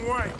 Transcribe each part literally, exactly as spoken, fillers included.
wrong way.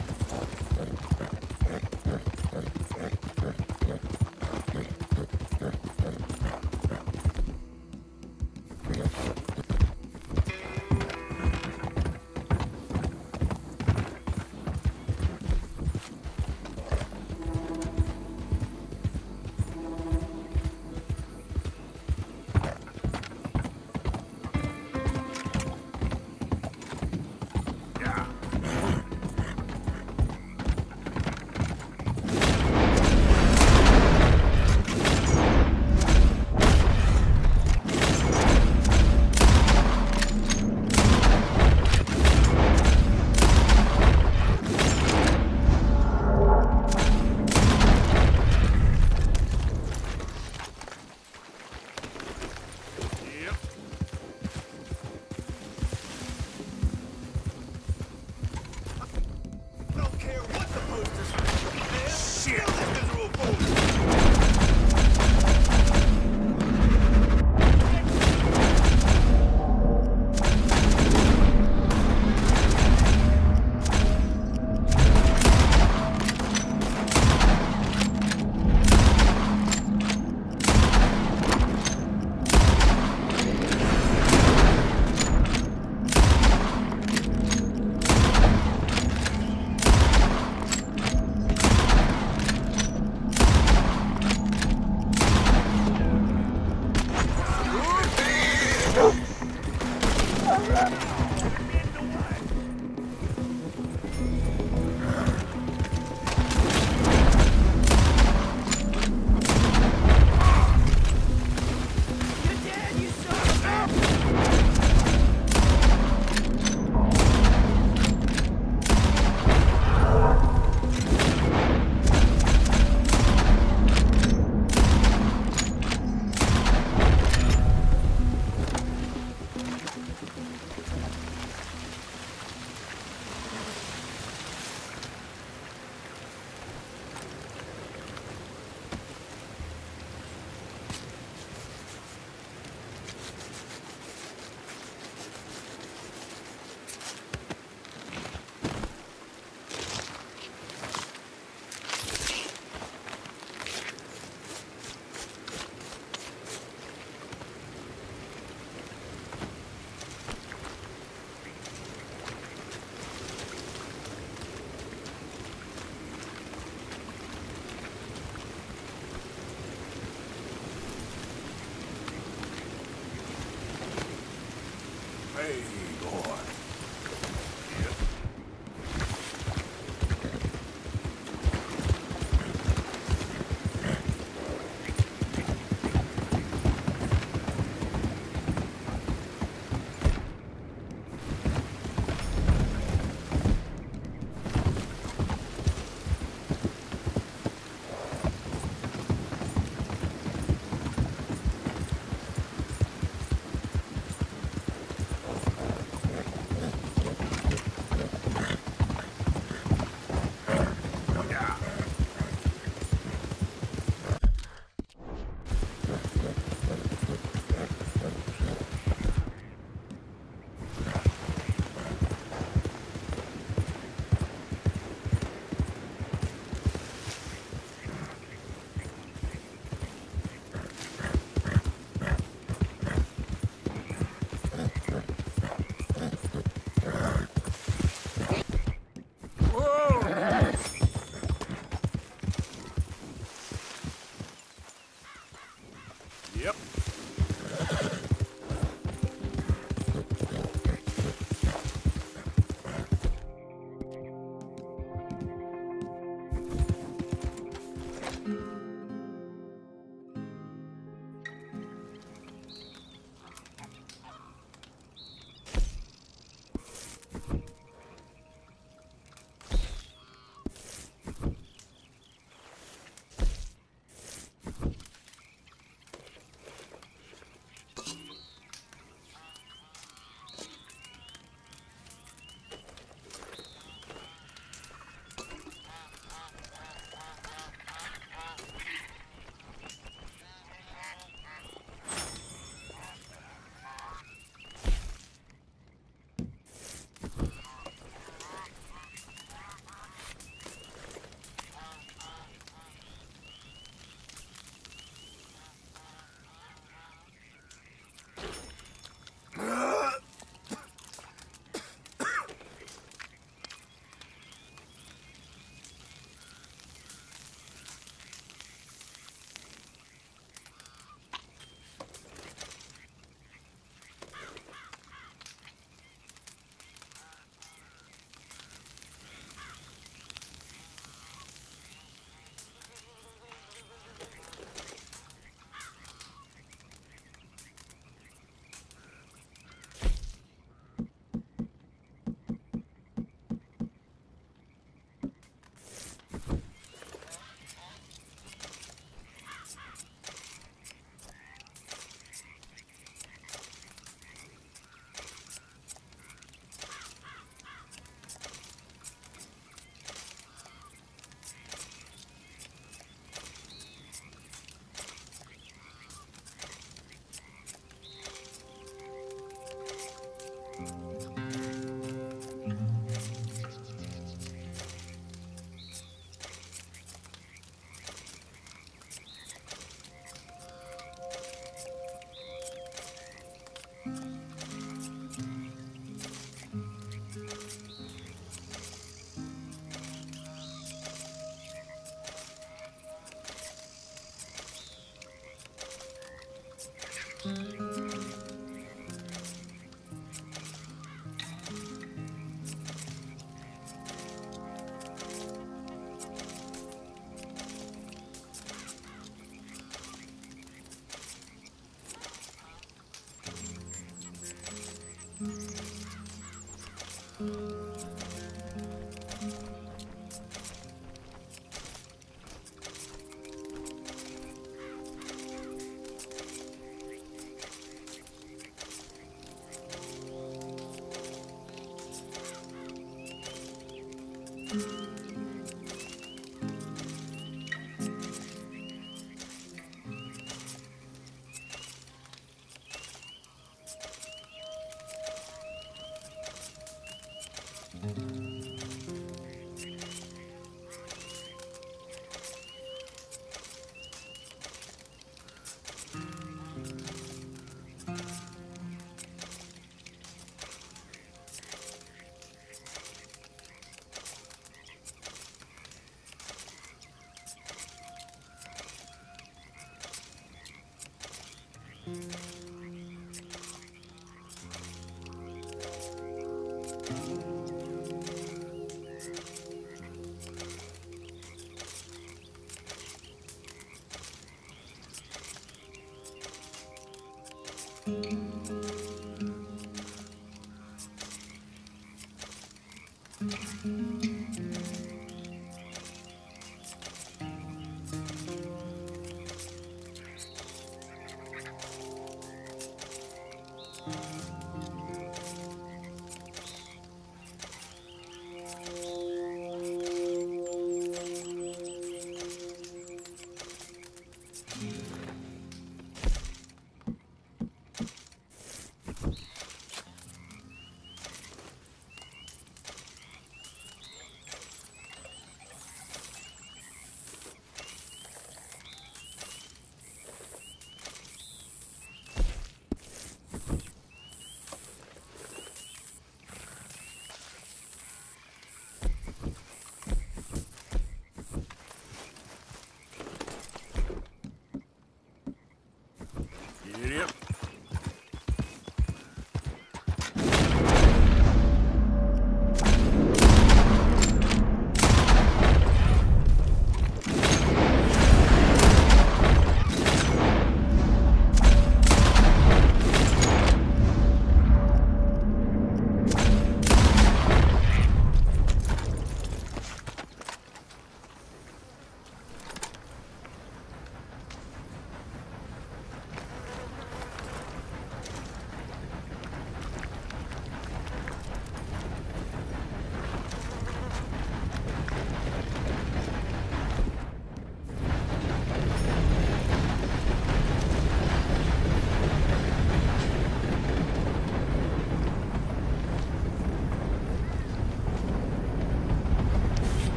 Hey, boy.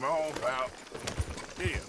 on, pal. Here.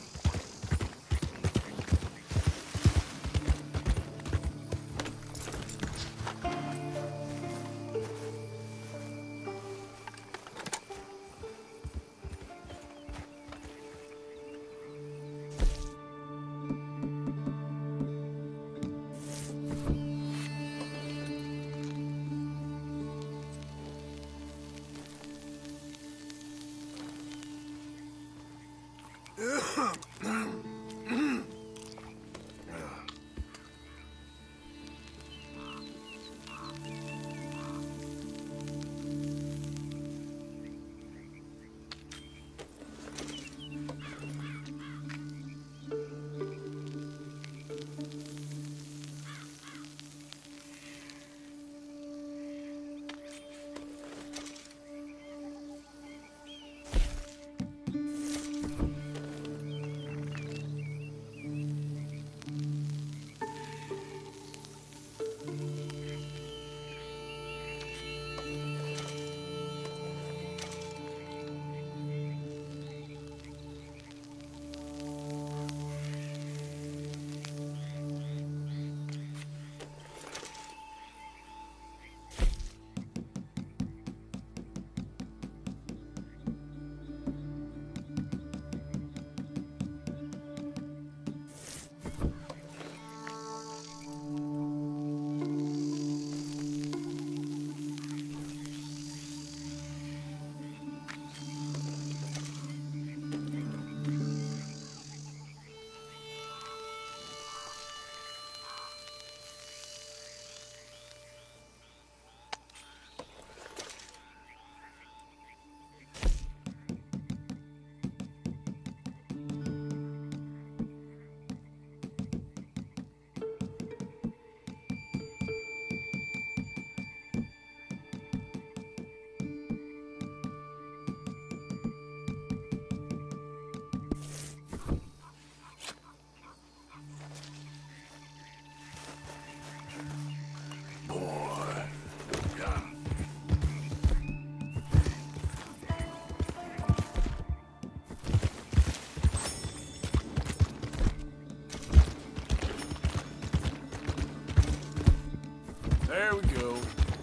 There we go.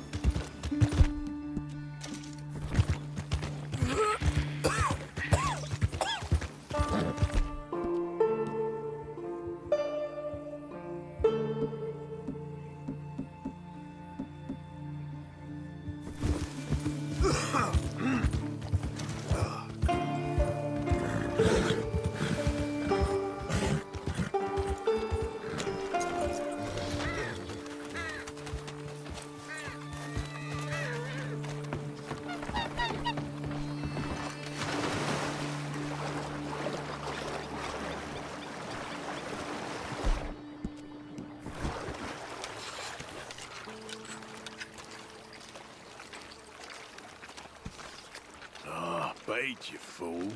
Bait, you fool.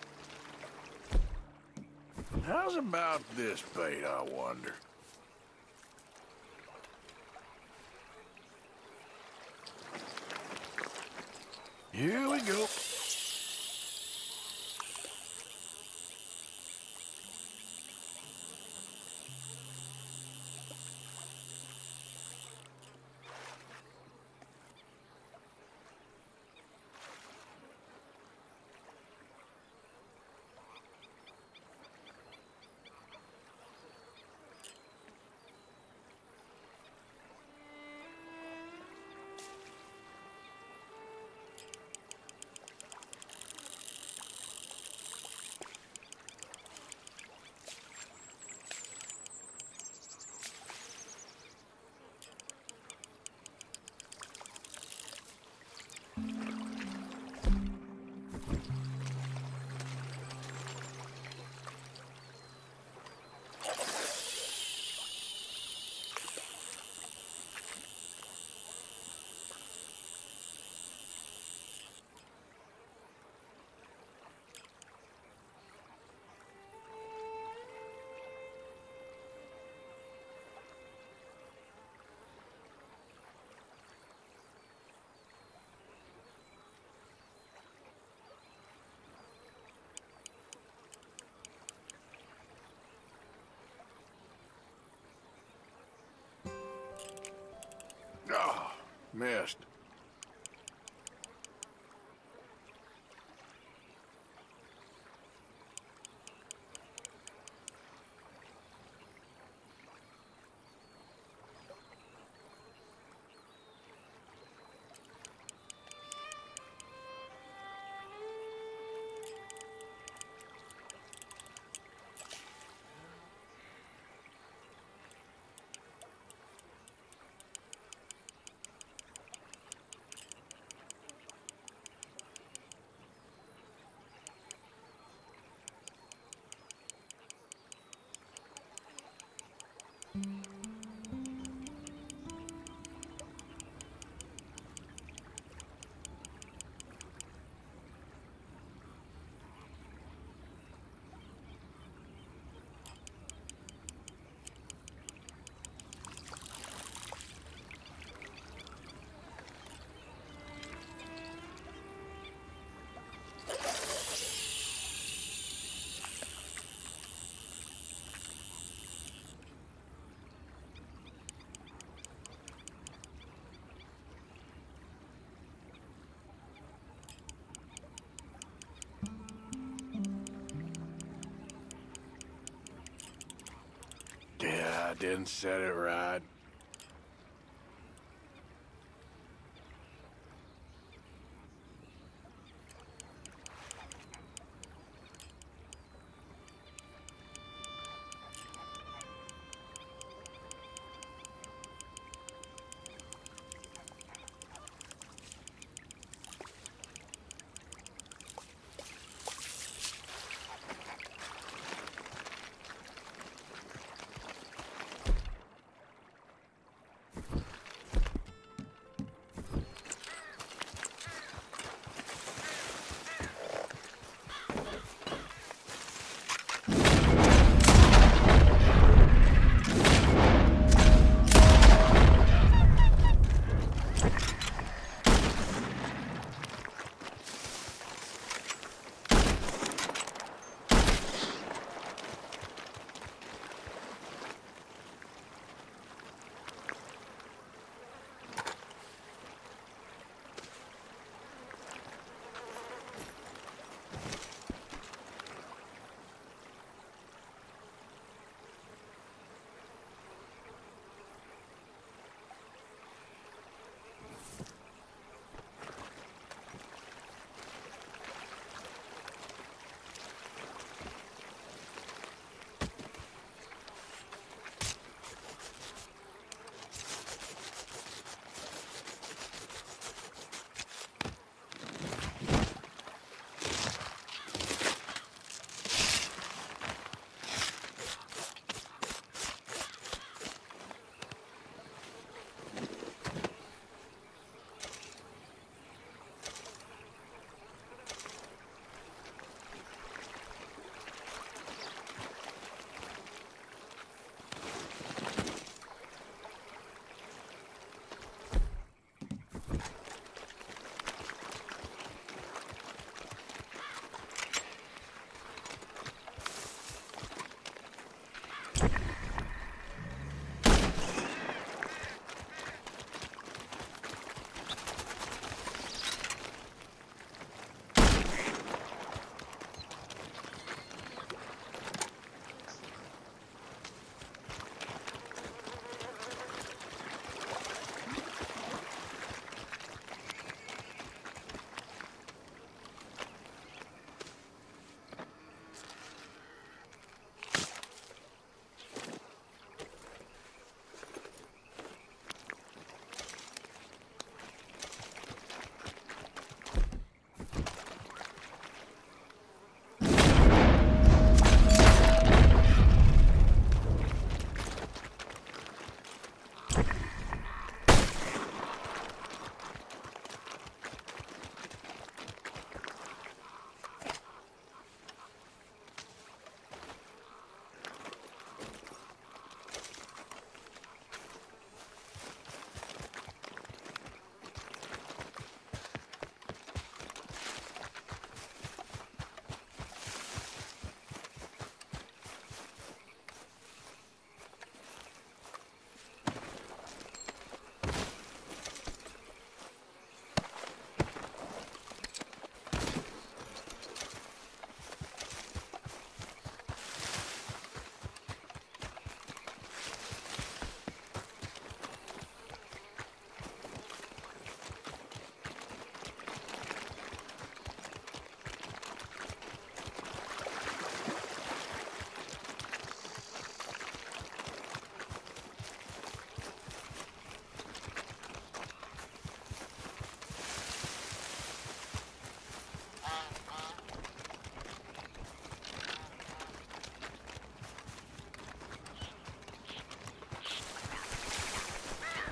How's about this bait, I wonder? Here we go. Missed. Yeah, I didn't set it right.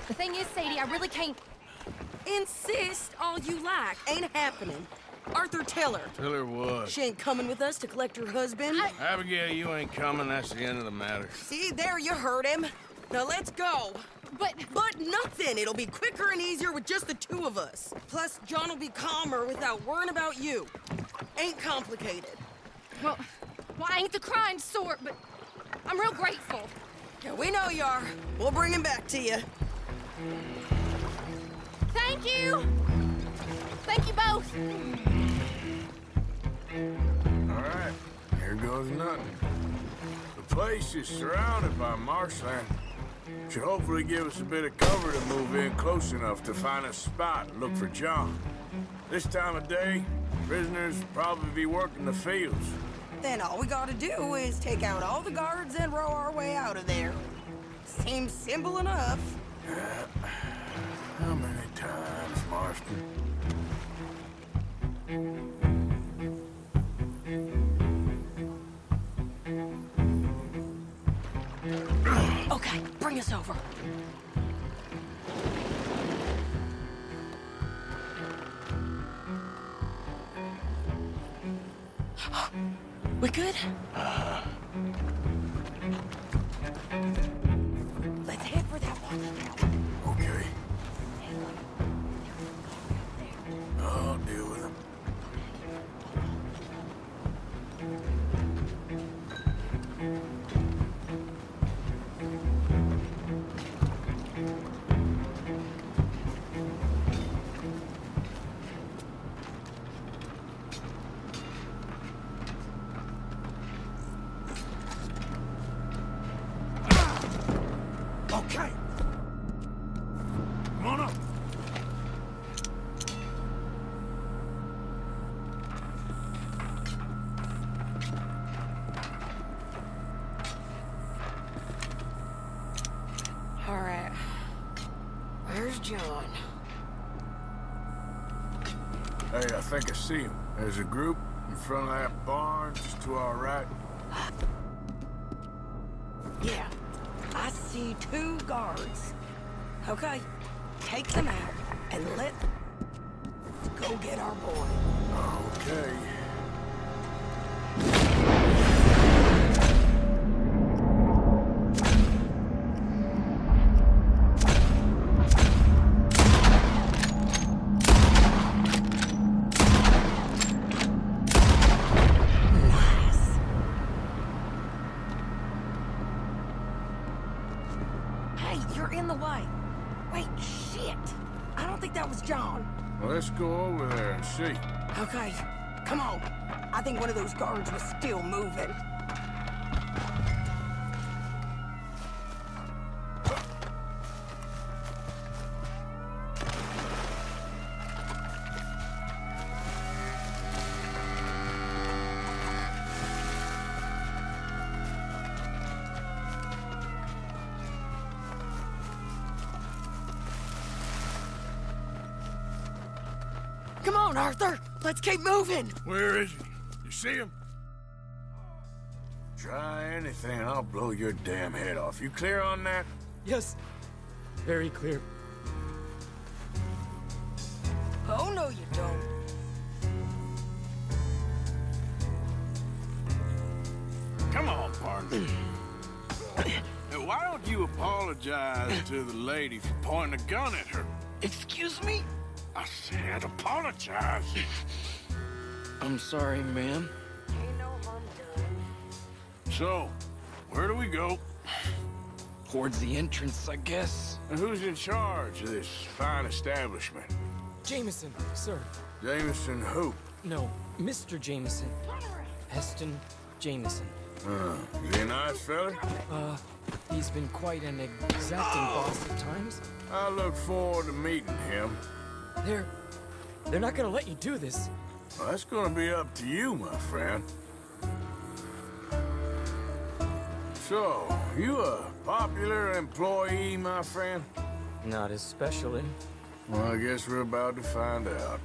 The thing is, Sadie, I really can't... Insist all you like. Ain't happening. Arthur, tell her. Tell her what? She ain't coming with us to collect her husband. I... Abigail, you ain't coming. That's the end of the matter. See, there you heard him. Now let's go. But... But nothing. It'll be quicker and easier with just the two of us. Plus, John will be calmer without worrying about you. Ain't complicated. Well, well, I ain't the kind sort, but I'm real grateful. Yeah, we know you are. We'll bring him back to you. Thank you! Thank you both! All right, here goes nothing. The place is surrounded by marshland. Should hopefully give us a bit of cover to move in close enough to find a spot and look for John. This time of day, prisoners will probably be working the fields. Then all we gotta do is take out all the guards and row our way out of there. Seems simple enough. Uh, how many times, Marston? Okay, bring us over. We good? Uh-huh. Let's head for that one. Okay. I'll deal with him. Okay. Come on up. All right. Where's John? Hey, I think I see him. There's a group in front of that barn just to our right. Yeah, I see two guards. Okay, take them out and let go get our boy. Okay. You're in the way. Wait, shit. I don't think that was John. Well, let's go over there and see. Okay, come on. I think one of those guards was still moving. Come on, Arthur. Let's keep moving. Where is he? You see him? Try anything, I'll blow your damn head off. You clear on that? Yes. Very clear. Oh, no, you don't. Come on, partner. Hey, why don't you apologize to the lady for pointing a gun at her? Excuse me? I said apologize. I'm sorry, ma'am. Ain't no harm done. So, where do we go? Towards the entrance, I guess. And who's in charge of this fine establishment? Jameson, sir. Jameson who? No, Mister Jameson. Heston Jameson. Uh, is he a nice fella? Uh, he's been quite an exacting boss at times. I look forward to meeting him. They're... they're not gonna let you do this. Well, that's gonna be up to you, my friend. So, you a popular employee, my friend? Not especially. Well, I guess we're about to find out.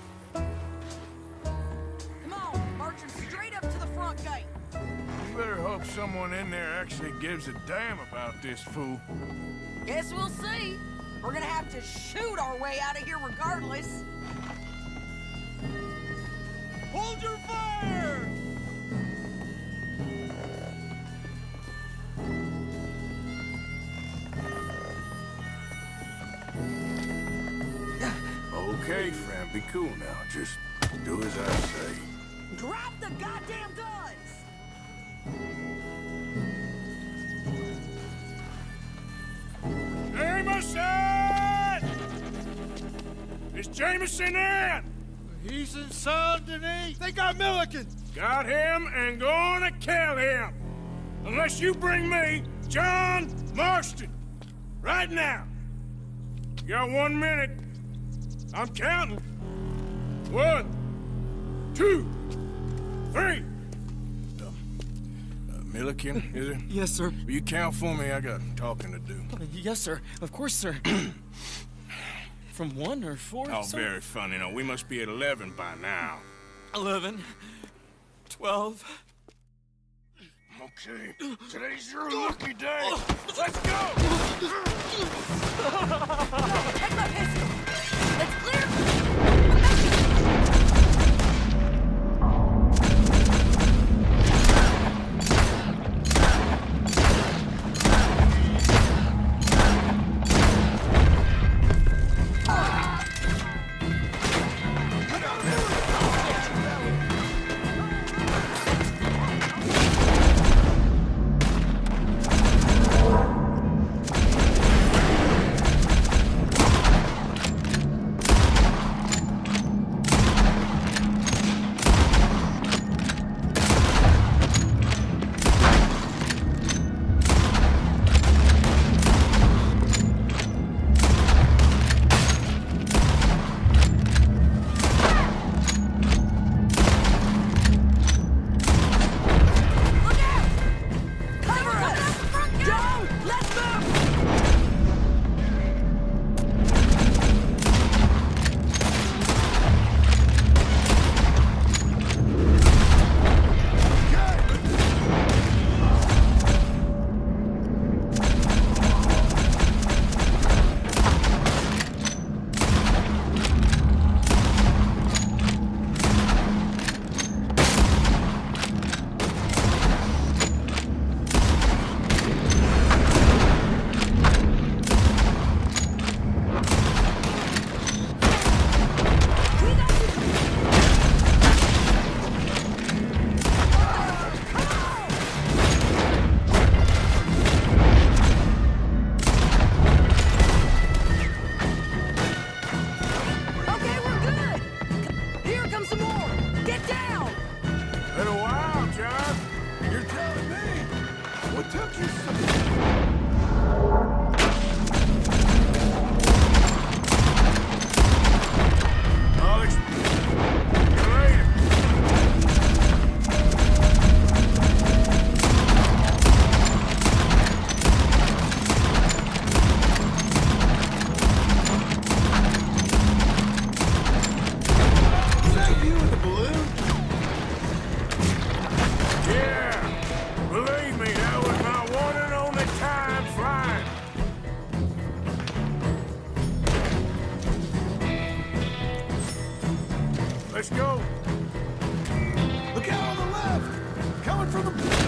Come on, marching straight up to the front gate. You better hope hope someone in there actually gives a damn about this fool. Guess we'll see. We're gonna have to shoot our way out of here regardless. Hold your fire! Okay, friend, be cool now. Just do as I say. Drop the goddamn guns! Jameson! Is Jameson in? He's in Saint Denis. They got Milliken. Got him and gonna kill him. Unless you bring me John Marston. Right now. You got one minute. I'm counting. One, two, three. Uh, uh, Milliken, is it? Yes, sir. Will you count for me? I got talking to do. Uh, yes, sir. Of course, sir. From one or four? Oh, sir? very funny. No, we must be at eleven by now. Eleven. Twelve. Okay, today's your lucky day. Let's go! Take my pistol! It's clear! Let's go. Look out on the left! Coming from the...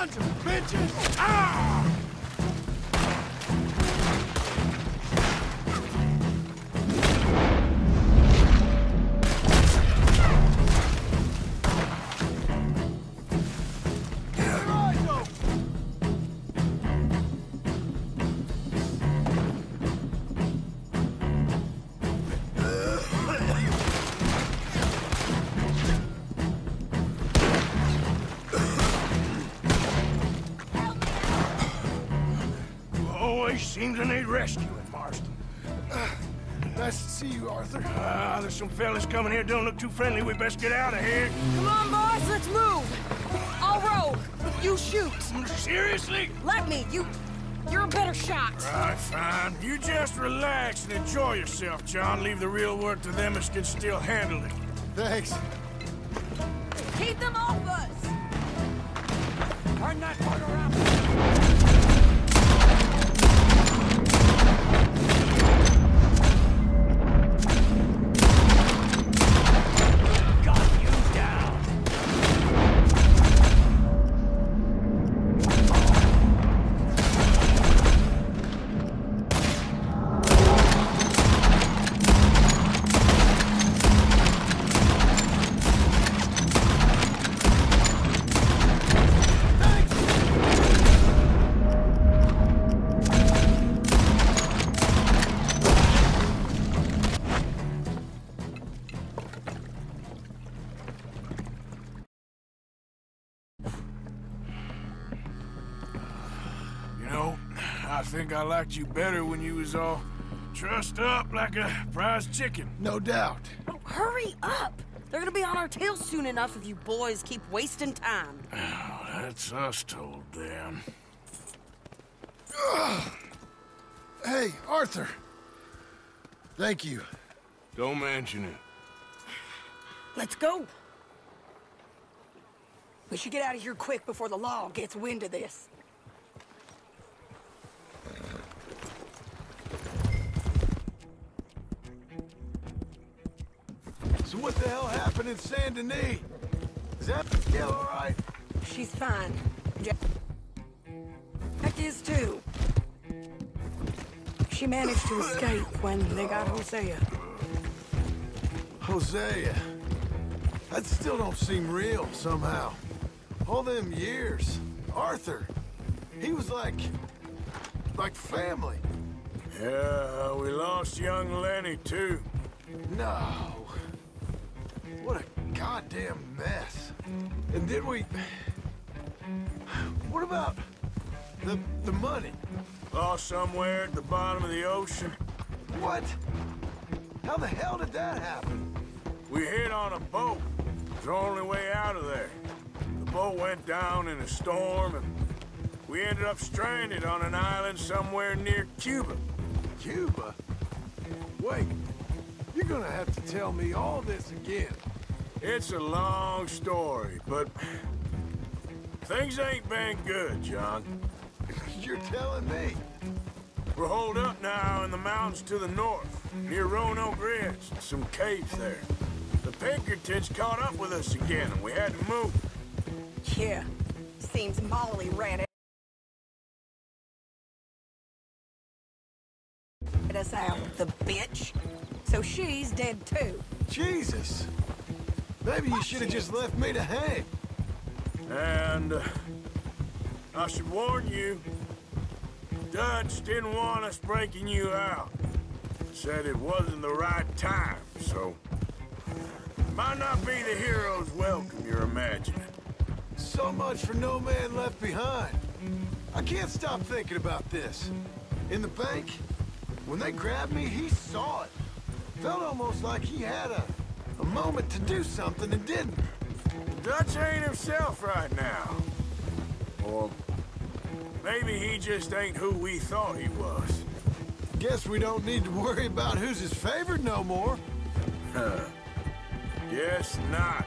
Sons of bitches! Ah! Seems I need rescuing, Marston. Uh, nice to see you, Arthur. Ah, uh, there's some fellas coming here. Don't look too friendly. We best get out of here. Come on, boys, let's move. I'll roll. You shoot. Seriously? Let me. You... You're a better shot. Right, fine. You just relax and enjoy yourself, John. Leave the real work to them that can still handle it. Thanks. Keep them off us. Turn that part around. I think I liked you better when you was all trussed up like a prize chicken. No doubt. Oh, hurry up! They're gonna be on our tails soon enough if you boys keep wasting time. Oh, that's us told them. Ugh. Hey, Arthur. Thank you. Don't mention it. Let's go. We should get out of here quick before the law gets wind of this. So what the hell happened in Saint Denis? Is that still all right? She's fine. Jack is too. She managed to escape when they got Hosea. Hosea? That still don't seem real, somehow. All them years. Arthur. He was like... like family. Yeah, we lost young Lenny, too. No. What a goddamn mess. And then we... What about... the... the money? Lost somewhere at the bottom of the ocean. What? How the hell did that happen? We hit on a boat. It was the only way out of there. The boat went down in a storm, and we ended up stranded on an island somewhere near Cuba. Cuba? Wait, you're gonna have to tell me all this again. It's a long story, but things ain't been good, John. You're telling me? We're holed up now in the mountains to the north, near Roanoke Ridge, some caves there. The Pinkertons caught up with us again, and we had to move. Yeah, seems Molly ran us out, the bitch. So she's dead too. Jesus. Maybe you should have just left me to hang. And uh, I should warn you, Dutch didn't want us breaking you out. Said it wasn't the right time, so... might not be the hero's welcome you're imagining. So much for no man left behind. I can't stop thinking about this. In the bank, when they grabbed me, he saw it. Felt almost like he had a, a moment to do something and didn't. Dutch ain't himself right now. Or maybe he just ain't who we thought he was. Guess we don't need to worry about who's his favorite no more. Huh. Guess not.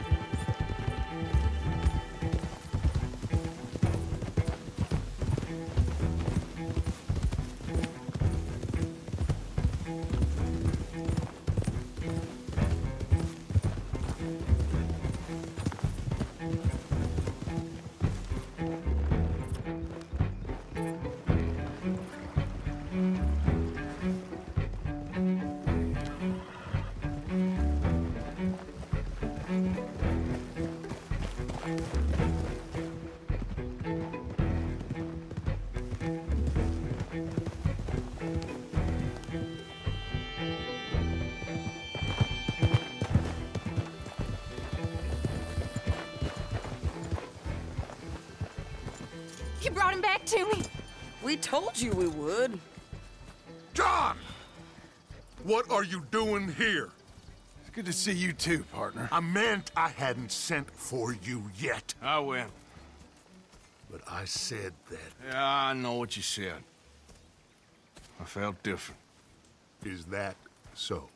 You brought him back to me. We told you we would. John! What are you doing here? It's good to see you too, partner. I meant I hadn't sent for you yet. I win. But I said that. Yeah, I know what you said. I felt different. Is that so?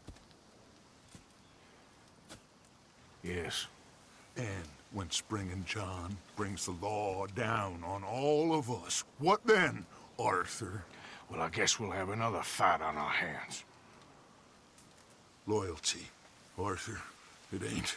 Yes. And when Spring and John brings the law down on all of us, what then, Arthur? Well, I guess we'll have another fight on our hands. Loyalty, Arthur, it ain't.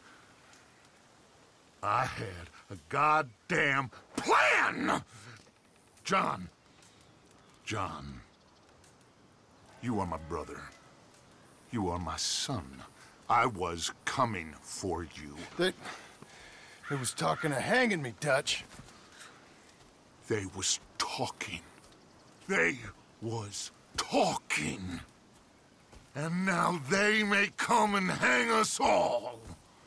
I had a goddamn plan! John. John. You are my brother. You are my son. I was coming for you. They... They was talking of hanging me, Dutch. They was talking. They was talking. And now they may come and hang us all.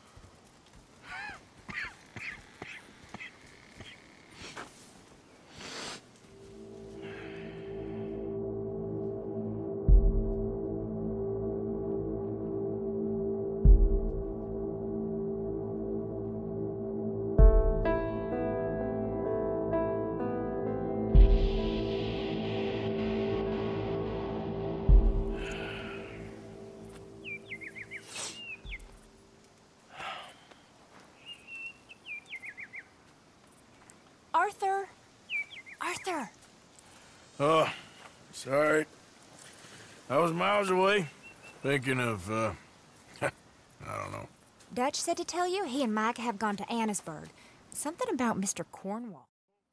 Arthur. Arthur. Oh, sorry. I was miles away, thinking of, uh, I don't know. Dutch said to tell you he and Mike have gone to Annesburg. Something about Mister Cornwall.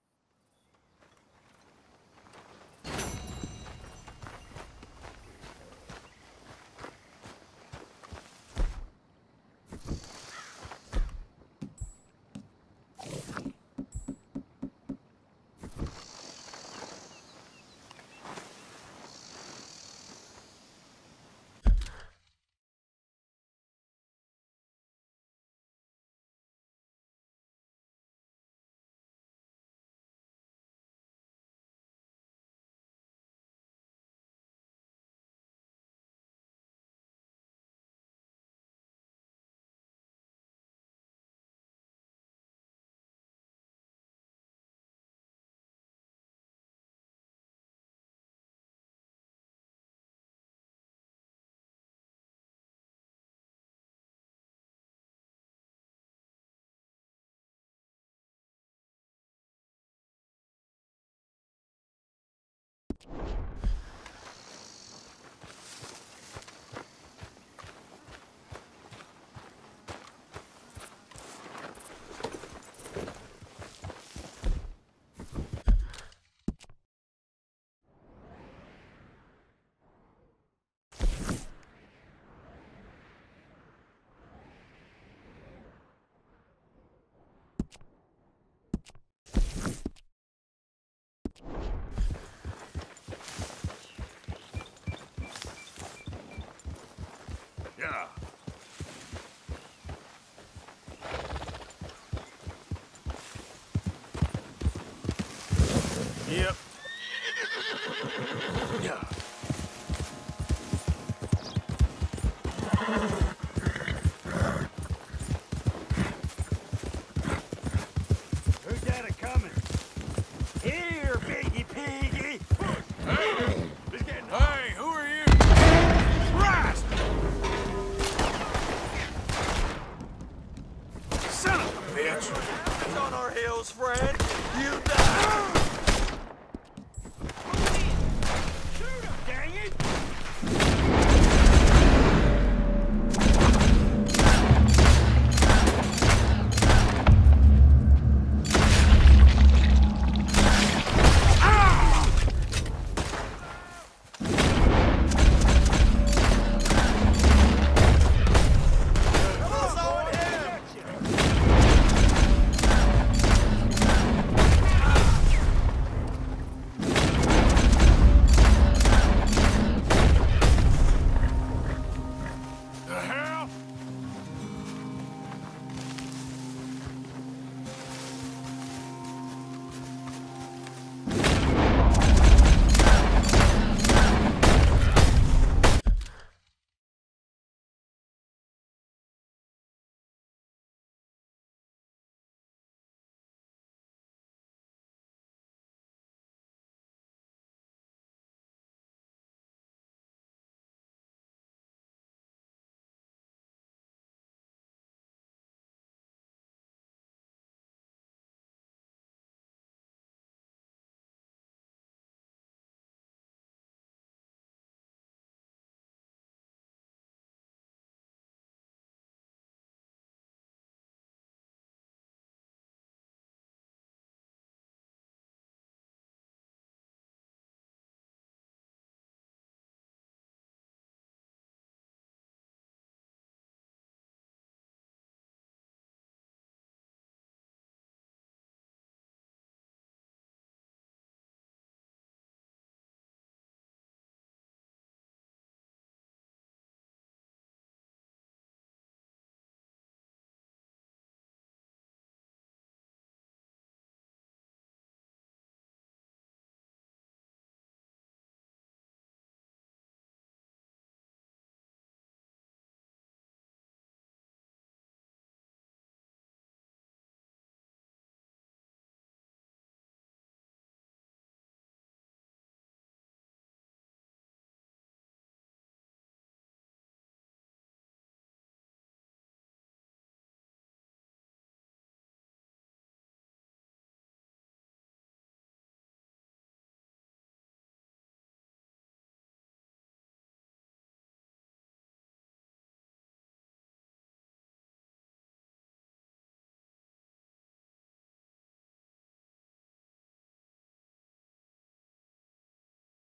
Yeah. Yep. Yeah. Who's that a coming? Here, piggy piggy! Hey! It's getting Hey, who are you? Christ! Son of a bitch! It's on our heels, friend. You die!